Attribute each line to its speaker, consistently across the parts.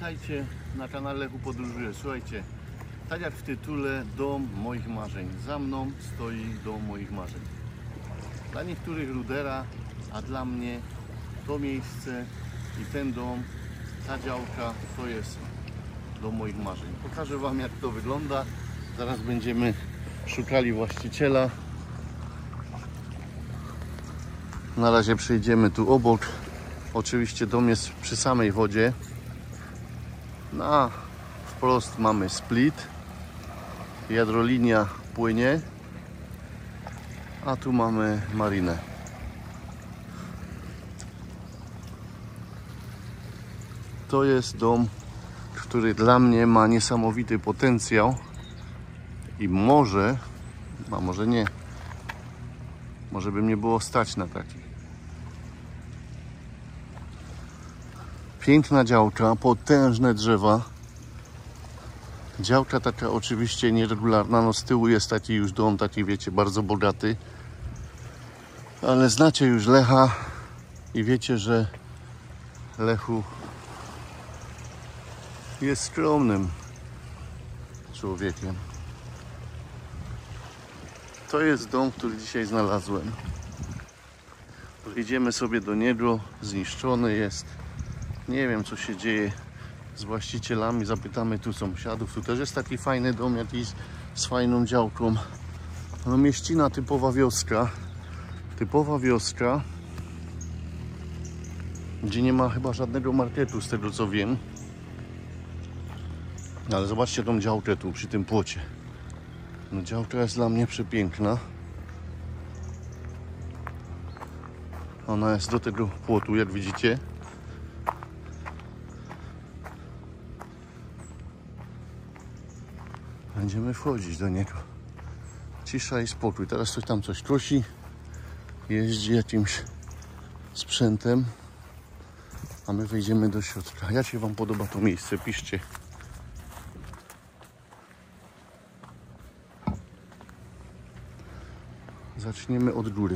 Speaker 1: Witajcie na kanale Lechu Podróżuje. Słuchajcie, tak jak w tytule, dom moich marzeń. Za mną stoi dom moich marzeń. Dla niektórych rudera, a dla mnie to miejsce i ten dom, ta działka to jest dom moich marzeń. Pokażę Wam, jak to wygląda. Zaraz będziemy szukali właściciela. Na razie przejdziemy tu obok. Oczywiście dom jest przy samej wodzie. Wprost mamy split. Jadrolinia płynie. A tu mamy marinę. To jest dom, który dla mnie ma niesamowity potencjał. I może, a może nie. Może by mnie było stać na taki. Piękna działka, potężne drzewa. Działka taka oczywiście nieregularna, no z tyłu jest taki już dom, taki wiecie, bardzo bogaty. Ale znacie już Lecha i wiecie, że Lechu jest skromnym człowiekiem. To jest dom, który dzisiaj znalazłem. Wejdziemy sobie do niego, zniszczony jest. Nie wiem, co się dzieje z właścicielami. Zapytamy tu sąsiadów. Tu też jest taki fajny dom jakiś z fajną działką. No, mieścina typowa wioska. Typowa wioska, gdzie nie ma chyba żadnego marketu, z tego co wiem. Ale zobaczcie tą działkę tu przy tym płocie. No, działka jest dla mnie przepiękna. Ona jest do tego płotu, jak widzicie. Będziemy wchodzić do niego. Cisza i spokój. Teraz ktoś tam coś kosi. Jeździ jakimś sprzętem. A my wejdziemy do środka. Jak się Wam podoba to miejsce? Piszcie. Zaczniemy od góry.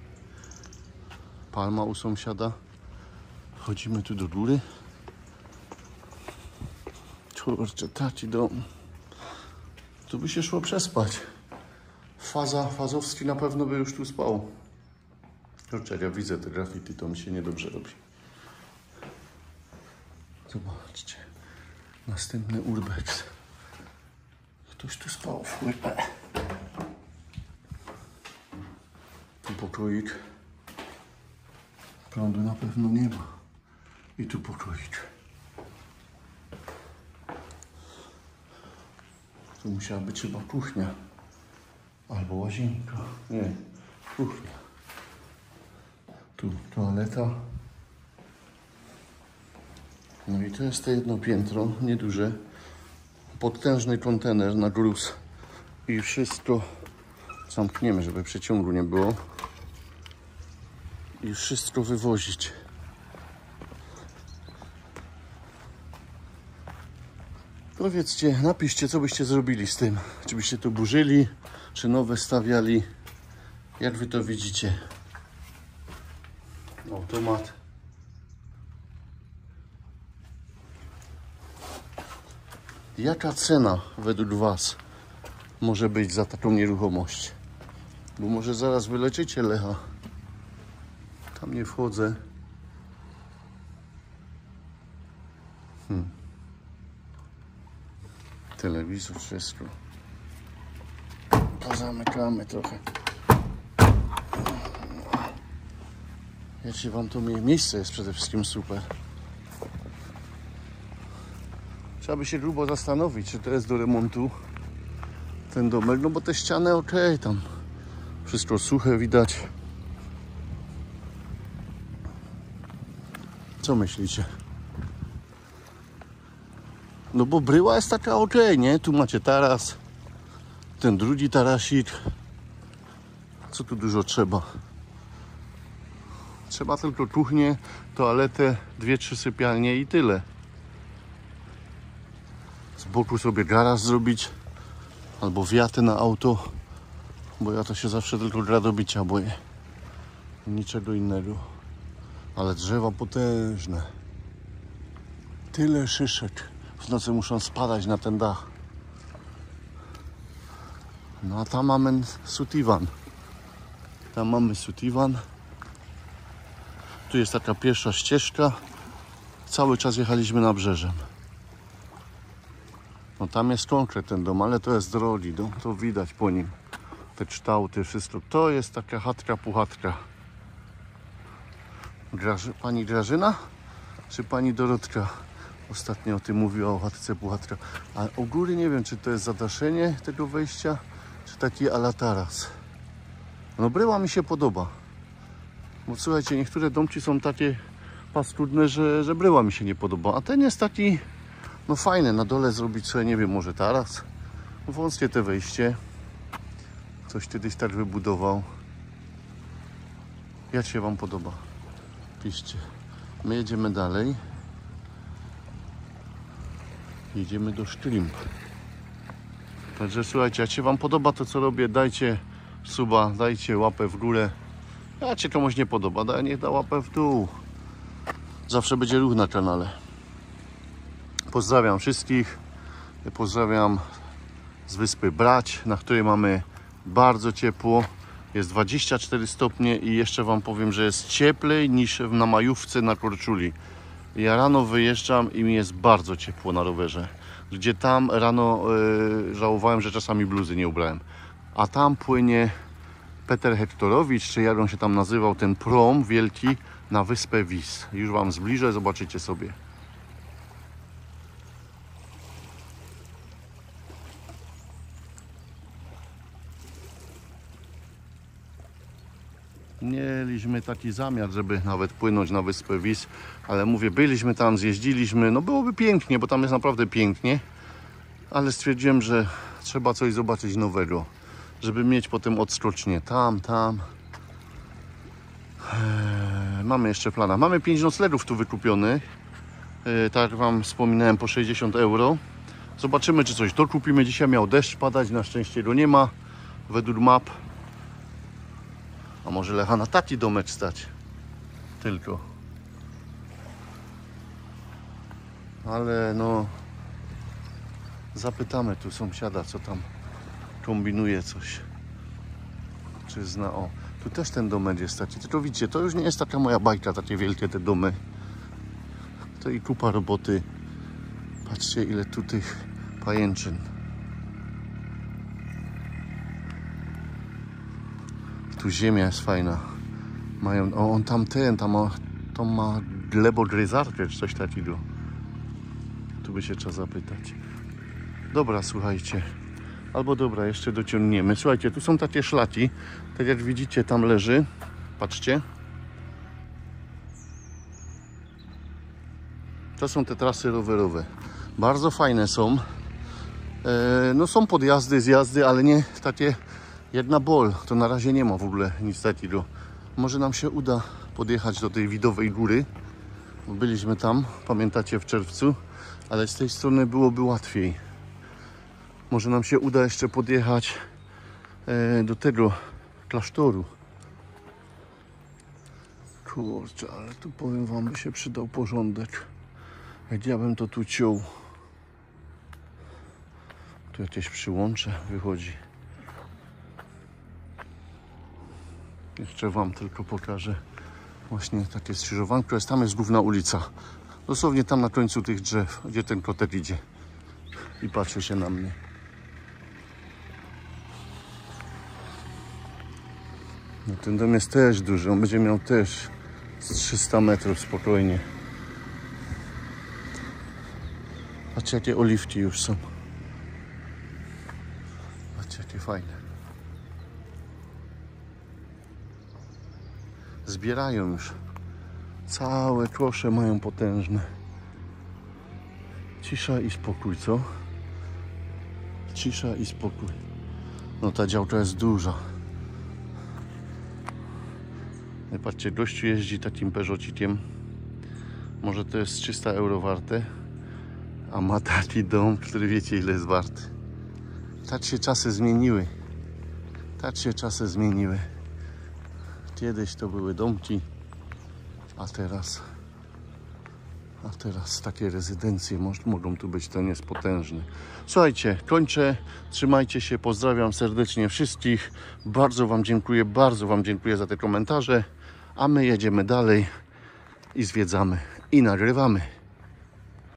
Speaker 1: Palma u sąsiada. Wchodzimy tu do góry. Kurczę, taki dom. Tu by się szło przespać. Fazowski na pewno by już tu spał. Kurczę, jak ja widzę te graffiti, to mi się niedobrze robi. Zobaczcie. Następny urbex. Ktoś tu spał w chłopie. Tu pokoik. Prądu na pewno nie ma. I tu pokoik. Tu musiała być chyba kuchnia. Albo łazienka. Nie, kuchnia. Tu toaleta. No i to jest to jedno piętro, nieduże. Potężny kontener na gruz. I wszystko zamkniemy, żeby przeciągu nie było. I wszystko wywozić. Powiedzcie, napiszcie, co byście zrobili z tym. Czy byście to burzyli, czy nowe stawiali. Jak wy to widzicie? Automat. Jaka cena według Was może być za taką nieruchomość? Bo może zaraz wyleczycie Lecha. Tam nie wchodzę. Telewizor, wszystko. Pozamykamy trochę. Wiecie, Wam to miejsce jest przede wszystkim super. Trzeba by się grubo zastanowić, czy to jest do remontu ten domek, no bo te ściany ok, tam wszystko suche widać. Co myślicie? No bo bryła jest taka ok, nie? Tu macie taras, ten drugi tarasik. Co tu dużo trzeba? Trzeba tylko kuchnię, toaletę, 2-3 sypialnie i tyle. Z boku sobie garaż zrobić, albo wiatę na auto, bo ja to się zawsze tylko gra do bicia boję. Niczego innego. Ale drzewa potężne. Tyle szyszek. W nocy muszą spadać na ten dach. No a tam mamy Sutivan. Tam mamy Sutivan. Tu jest taka pierwsza ścieżka. Cały czas jechaliśmy nabrzeżem. No tam jest konkret ten dom, ale to jest drogi dom. To widać po nim. Te kształty, wszystko. To jest taka chatka, puchatka. Pani Grażyna? Czy pani Dorotka? Ostatnio o tym mówiła, o chatce, puchatka. A u góry nie wiem, czy to jest zadaszenie tego wejścia, czy taki ala taras. No bryła mi się podoba. Bo słuchajcie, niektóre domki są takie paskudne, że bryła mi się nie podoba. A ten jest taki, no fajny, na dole zrobić sobie, nie wiem, może taras. Wąskie te wejście. Coś kiedyś tak wybudował. Jak się wam podoba? Piszcie. My jedziemy dalej. Jedziemy do Sztrimp. Także słuchajcie, jak się wam podoba to, co robię, dajcie suba, dajcie łapę w górę. Jak się komuś nie podoba, niech da łapę w dół. Zawsze będzie ruch na kanale. Pozdrawiam wszystkich. Pozdrawiam z wyspy Brać, na której mamy bardzo ciepło. Jest 24 stopnie i jeszcze wam powiem, że jest cieplej niż na majówce na Korczuli. Ja rano wyjeżdżam i mi jest bardzo ciepło na rowerze. Gdzie tam rano żałowałem, że czasami bluzy nie ubrałem. A tam płynie Peter Hektorowicz, czy jak on się tam nazywał, ten prom wielki na wyspę Vis. Już wam zbliżę, zobaczycie sobie. Mieliśmy taki zamiar, żeby nawet płynąć na wyspę Vis, ale mówię, byliśmy tam, zjeździliśmy, no byłoby pięknie, bo tam jest naprawdę pięknie, ale stwierdziłem, że trzeba coś zobaczyć nowego, żeby mieć potem odskocznie tam. Mamy jeszcze plana. Mamy 5 noclegów tu wykupionych, tak jak wam wspominałem, po 60 euro. Zobaczymy, czy coś dokupimy. Dzisiaj miał deszcz padać, na szczęście go nie ma, według map. A może Lecha na taki domek stać? Tylko. Ale no... Zapytamy tu sąsiada, co tam kombinuje coś. Czy zna... O, tu też ten domek jest taki. Tylko widzicie, to już nie jest taka moja bajka, takie wielkie te domy. To i kupa roboty. Patrzcie, ile tu tych pajęczyn. Tu ziemia jest fajna. Mają, o, on tam ma glebogryzarkę czy coś takiego. Tu by się trzeba zapytać. Dobra, słuchajcie. Albo dobra, jeszcze dociągniemy. Słuchajcie, tu są takie szlaki. Tak jak widzicie, tam leży. Patrzcie. To są te trasy rowerowe. Bardzo fajne są. No są podjazdy, zjazdy, ale nie takie jak na Bol. To na razie nie ma w ogóle nic takiego. Może nam się uda podjechać do tej widowej góry. Byliśmy tam, pamiętacie, w czerwcu, ale z tej strony byłoby łatwiej. Może nam się uda jeszcze podjechać do tego klasztoru. Kurczę, ale tu powiem wam, by się przydał porządek. Jak ja bym to tu ciął. Tu jakieś przyłącze wychodzi. Jeszcze wam tylko pokażę właśnie takie skrzyżowanko. Tam jest główna ulica. Dosłownie tam na końcu tych drzew, gdzie ten kotek idzie. I patrzy się na mnie. No, ten dom jest też duży. On będzie miał też z 300 metrów spokojnie. Patrzcie, jakie oliwki już są. Patrzcie, jakie fajne. Zbierają już. Całe kosze mają potężne. Cisza i spokój, co? Cisza i spokój. No ta działka jest duża. Patrzcie, gościu jeździ takim Peugeotikiem. Może to jest 300 euro warte. A ma taki dom, który wiecie ile jest wart. Tak się czasy zmieniły. Tak się czasy zmieniły. Kiedyś to były domki, a teraz A teraz takie rezydencje mogą tu być, ten jest potężny. Słuchajcie, kończę. Trzymajcie się, pozdrawiam serdecznie wszystkich. Bardzo Wam dziękuję za te komentarze. A my jedziemy dalej i zwiedzamy i nagrywamy.